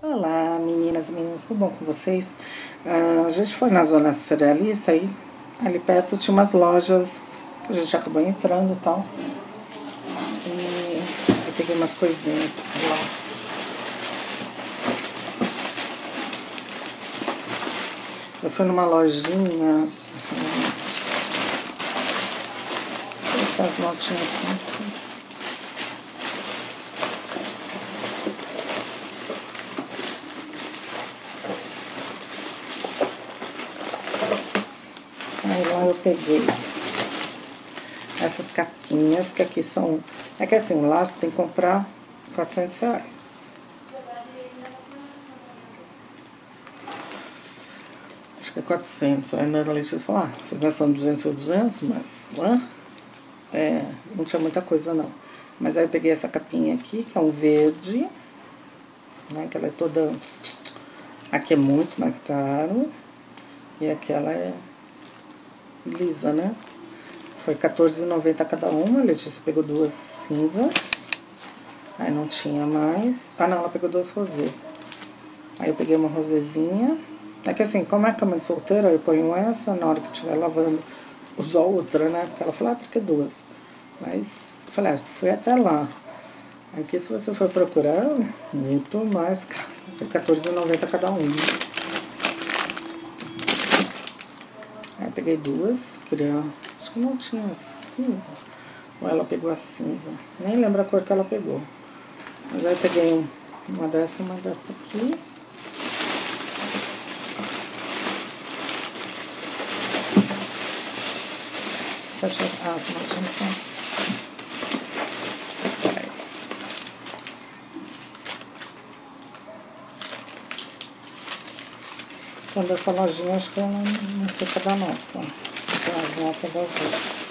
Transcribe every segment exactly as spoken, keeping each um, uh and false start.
Olá, meninas e meninos, tudo bom com vocês? Uh, a gente foi na zona cerealista e ali perto tinha umas lojas que a gente acabou entrando e tal. E eu peguei umas coisinhas lá. Eu fui numa lojinha. Essas notinhas assim. Aí lá eu peguei essas capinhas, que aqui são... É que assim, lá você tem que comprar quatrocentos reais. Acho que é quatrocentos. Aí na Letícia falou, ah, vocês gastam duzentos ou duzentos, mas lá é, não tinha muita coisa não. Mas aí eu peguei essa capinha aqui, que é um verde, né, que ela é toda... Aqui é muito mais caro. E aquela é lisa, né? Foi quatorze reais e noventa centavos cada uma. A Letícia pegou duas cinzas. Aí não tinha mais. Ah, não, ela pegou duas rosê. Aí eu peguei uma rosezinha. É que assim, como é cama de solteira, eu ponho essa, na hora que estiver lavando, uso a outra, né? Porque ela falou, ah, por que duas? Mas eu falei, ah, fui até lá. Aqui, se você for procurar, muito mais caro. Foi quatorze reais e noventa centavos cada uma. Aí eu peguei duas, queria... Acho que não tinha cinza. Ou ela pegou a cinza. Nem lembro a cor que ela pegou. Mas aí eu peguei uma dessa e uma dessa aqui. Fecha as notinhas. Peraí. Então dessa lojinha acho que eu não, não sei cada nota. Tem as notas das outras.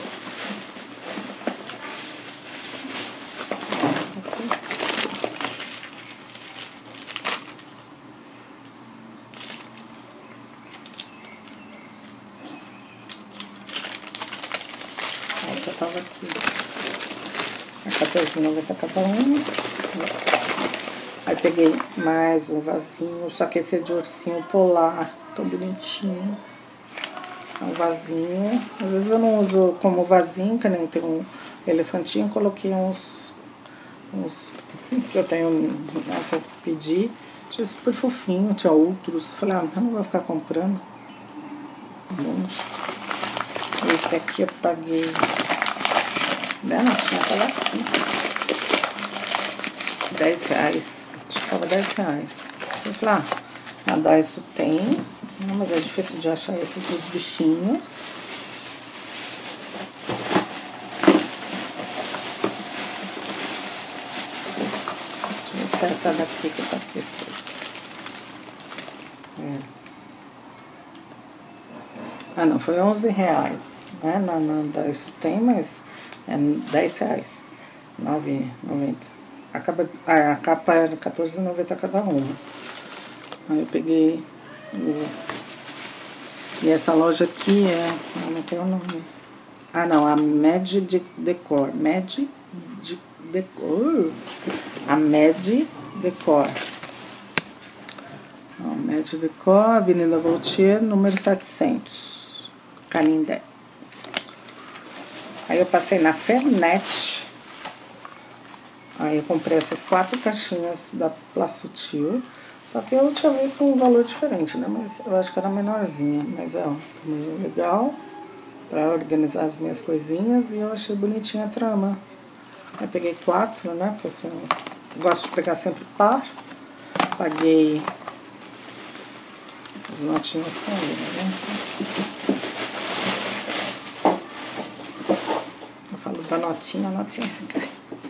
Essa tava aqui. É quatorze reais e noventa centavos cada uma. Aí peguei mais um vasinho, só que esse é de ursinho polar, tão bonitinho. É um vasinho. Às vezes eu não uso como vasinho, que nem tem um elefantinho, coloquei uns, uns que eu tenho, né, que eu pedi. Tinha super fofinho, tinha outros. Falei, ah, eu não vou ficar comprando. Esse aqui eu paguei. Né, não tinha tava aqui. dez reais. Acho que tava dez reais. Eu falei, ah, nada isso tem. Não, mas é difícil de achar esse dos bichinhos. Deixa eu ver se é essa daqui que tá aqui. É. Ah, não, foi onze reais. Né? Não, não, isso tem, mas é dez reais. nove reais e noventa centavos. A capa, a capa era quatorze reais e noventa centavos cada uma. Aí eu peguei o... E essa loja aqui é... Não tem o nome. Ah, não. A Med Decor. Med Decor. A Med Decor. A Med Decor, Avenida Voltier, número setecentos. Canindé. Aí eu passei na Fernet. Aí eu comprei essas quatro caixinhas da Plaçutil. Só que eu tinha visto um valor diferente, né? Mas eu acho que era menorzinha. Mas é, ó, tamanho legal pra organizar as minhas coisinhas. E eu achei bonitinha a trama. Aí peguei quatro, né? Porque assim, eu gosto de pegar sempre par. Paguei as notinhas caídas, né? Eu falo da notinha, a notinha cai.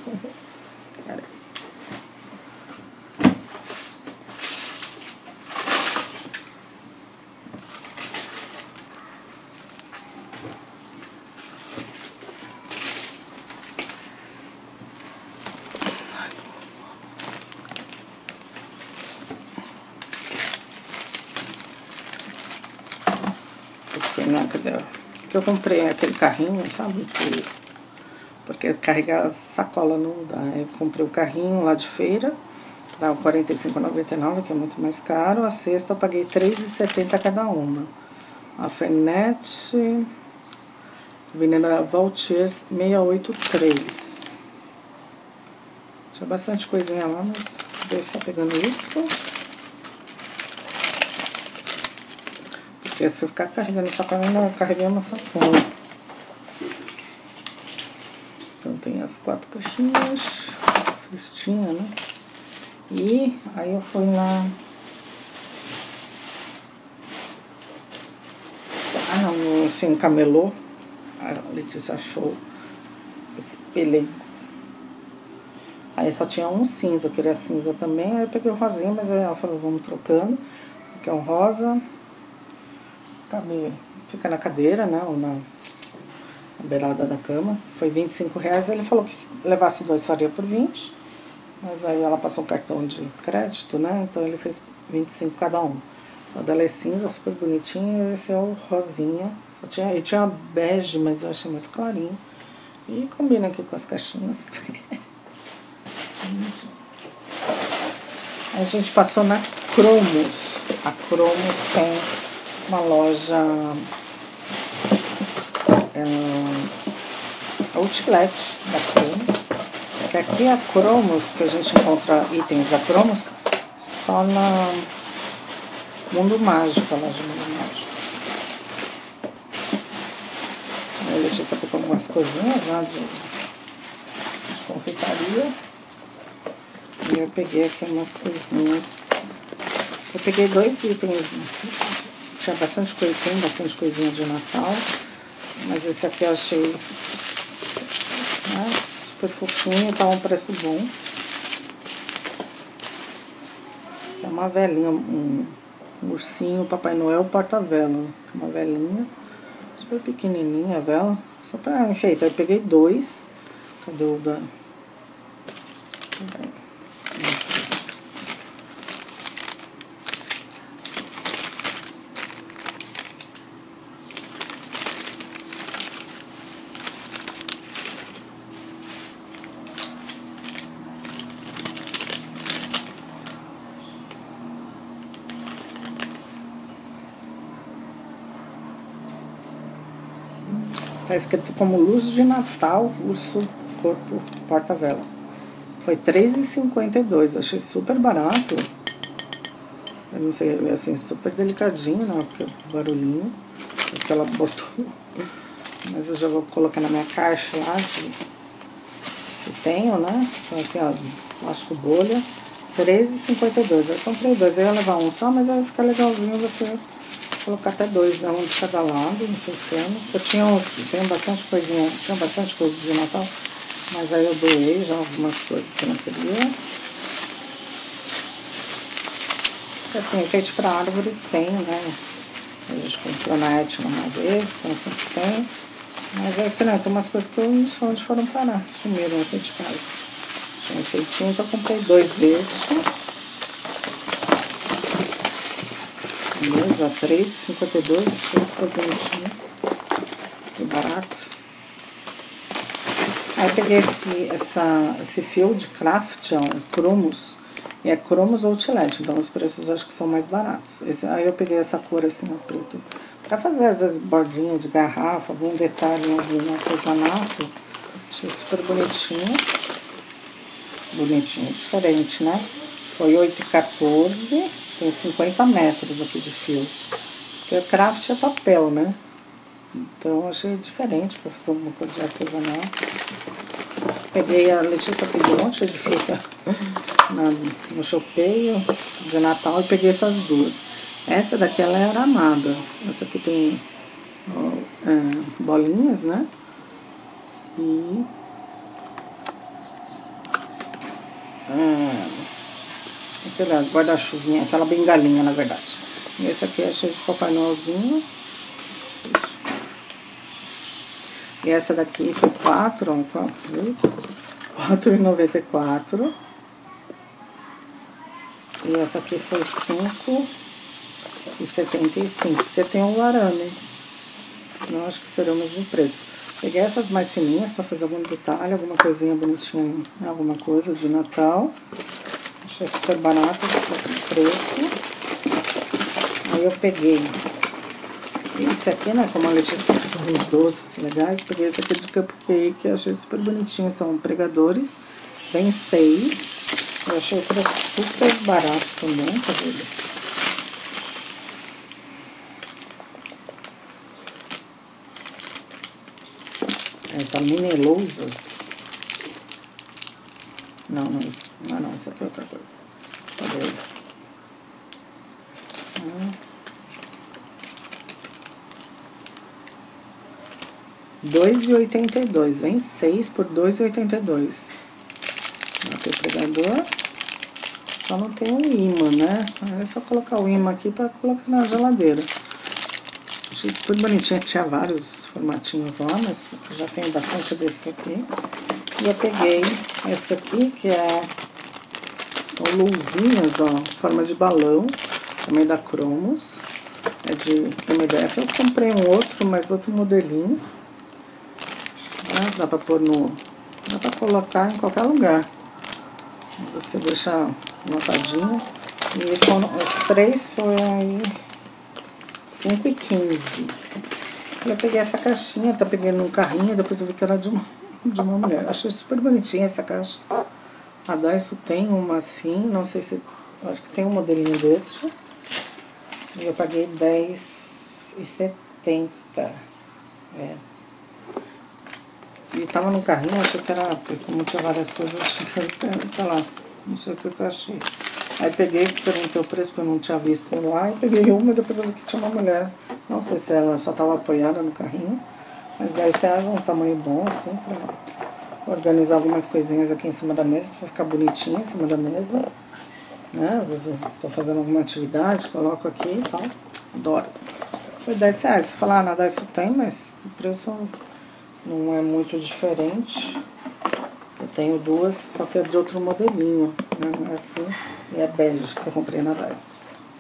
Não, cadê? Que eu comprei aquele carrinho, sabe? Que, porque carregar sacola não dá. Eu comprei um carrinho lá de feira, dá quarenta e cinco reais e noventa e nove centavos, que é muito mais caro. A cesta eu paguei três reais e setenta centavos cada uma. A Fernete, Avenida Valtiers seiscentos e oitenta e três. Tinha bastante coisinha lá, mas veio só pegando isso. Porque se eu ficar carregando sacola, eu carreguei uma sacola. Então tem as quatro caixinhas, cestinha, né? E aí eu fui na... Ah, não, assim, camelô. A Letícia achou esse pelego. Aí só tinha um cinza, eu queria cinza também. Aí eu peguei o rosinha, mas ela falou, vamos trocando. Esse aqui é um rosa. Cabe, fica na cadeira, né? Ou na, na beirada da cama. Foi vinte e cinco reais. Ele falou que se levasse dois faria por vinte. Mas aí ela passou um cartão de crédito, né? Então ele fez vinte e cinco cada um. A dela é cinza, super bonitinho. Esse é o rosinha. Só tinha, e tinha bege, mas eu achei muito clarinho. E combina aqui com as caixinhas. A gente passou na Cromos. A Cromos tem uma loja é, outlet da Cromos. Que aqui é a Cromos, que a gente encontra itens da Cromos só na Mundo Mágico, a loja Mundo Mágico. A Letícia pegou algumas coisinhas lá de, de confeitaria. E eu peguei aqui umas coisinhas. Eu peguei dois itens. Tinha bastante coisa, tem bastante coisinha de Natal. Mas esse aqui eu achei, né, super fofinho, tá um preço bom. É uma velinha, um, um ursinho Papai Noel porta-vela. Uma velinha super pequenininha a vela. Só pra enfeitar. Eu peguei dois. Cadê o da... Tá escrito como luz de Natal, urso corpo porta-vela. Foi três reais e cinquenta e dois centavos. Achei super barato. Eu não sei, assim, super delicadinho, né? Porque o barulhinho. Acho que ela botou. Mas eu já vou colocar na minha caixa lá de, que tenho, né? Então assim, ó, plástico bolha. três reais e cinquenta e dois centavos. Eu comprei dois. Eu ia levar um só, mas aí fica legalzinho você colocar até dois, né? Um de cada lado, enfeitando. Eu tinha uns, tenho bastante coisinha, tinha bastante coisa de Natal, mas aí eu doei já algumas coisas que eu não queria. Assim, enfeite pra árvore tem, né? A gente comprou na Etna uma vez, então sempre tem. Mas aí, não, tem umas coisas que eu não sei onde foram parar, sumiram aqui de casa. Tinha um enfeitinho, então eu comprei dois desses. Dois a três reais e cinquenta e dois centavos, super bonitinho, que barato. Aí eu peguei esse, essa, esse fio de craft, ó, Cromos, e é Cromos Outlet, então os preços eu acho que são mais baratos. Esse, aí eu peguei essa cor assim, ó, preto, pra fazer às vezes bordinha de garrafa, algum detalhe, algum artesanato. Achei super bonitinho, bonitinho, diferente, né? Foi oito reais e quatorze centavos. Tem cinquenta metros aqui de fio. Porque o craft é papel, né? Então eu achei diferente para fazer alguma coisa de artesanal. Peguei, a Letícia pegou um monte de fita na, no chopeio de Natal e peguei essas duas. Essa daqui ela é aramada. Essa aqui tem ó, é, bolinhas, né? E... É, aquela guarda-chuvinha, aquela bengalinha, na verdade. E esse aqui é cheio de Papai Noelzinho. E essa daqui foi quatro, ó, quatro reais e noventa e quatro centavos. E essa aqui foi cinco reais e setenta e cinco centavos, porque tem um arame. Senão acho que seria o mesmo preço. Peguei essas mais fininhas para fazer algum detalhe, alguma coisinha bonitinha, alguma coisa de Natal. achei super barato o preço. Aí eu peguei esse aqui, né, como a Letícia tá com uns doces legais, peguei esse aqui de cupcake, que eu achei super bonitinho, são pregadores, vem seis, eu achei o preço super barato também, tá vendo? É, tá Minelousas. Não, não, não, não, isso aqui é outra coisa. Tá vendo? Hum. dois e oitenta e dois, vem seis por dois e oitenta e dois. Aqui o pregador. Só não tem um imã, né? É só colocar o imã aqui pra colocar na geladeira. Achei super bonitinho, tinha vários formatinhos lá, mas já tem bastante desse aqui. E eu peguei esse aqui, que é... São luzinhas, ó, forma de balão, também da Cromos. É de M D F. Eu comprei um outro, mas outro modelinho. Dá pra pôr no... Dá pra colocar em qualquer lugar. Você deixa notadinho. E com os três foi aí cinco e quinze. Eu peguei essa caixinha, tá pegando um carrinho, depois eu vi que era de uma, de uma mulher. Achei super bonitinha essa caixa. A Daiso tem uma assim, não sei se... Acho que tem um modelinho desse. E eu paguei dez e setenta. É. E tava no carrinho, achei que era, como tinha várias coisas, achei que era, sei lá, não sei o que eu achei. Aí peguei, perguntei o preço, porque eu não tinha visto lá, e peguei uma e depois eu vi que tinha uma mulher. Não sei se ela só tava apoiada no carrinho, mas dez reais é um tamanho bom, assim, pra organizar algumas coisinhas aqui em cima da mesa, pra ficar bonitinha em cima da mesa. Né? Às vezes eu tô fazendo alguma atividade, coloco aqui e tal. Adoro. Foi dez reais. Você fala, ah, nada isso tem, mas o preço não é muito diferente. Eu tenho duas, só que é de outro modelinho, né? Não é assim, e é bege que eu comprei na Daiso.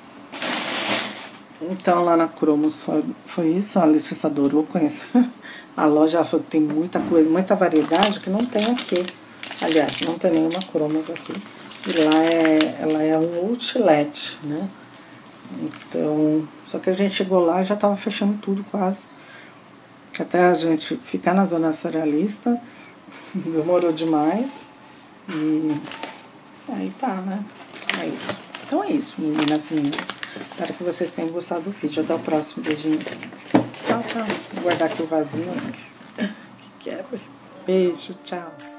Então lá na Cromos foi, foi isso, a Letícia adorou conhecer. A loja falou que tem muita coisa, muita variedade que não tem aqui. Aliás, não tem nenhuma Cromos aqui. E lá é, ela é um outlet, né? Então, só que a gente chegou lá e já tava fechando tudo quase. Até a gente ficar na zona cerealista, demorou demais. E aí tá, né? É isso. Então é isso, meninas e meninas. Espero que vocês tenham gostado do vídeo. Até o próximo. Beijinho. Tchau, tchau. Vou guardar aqui o vasinho antes que quebre. Beijo, tchau.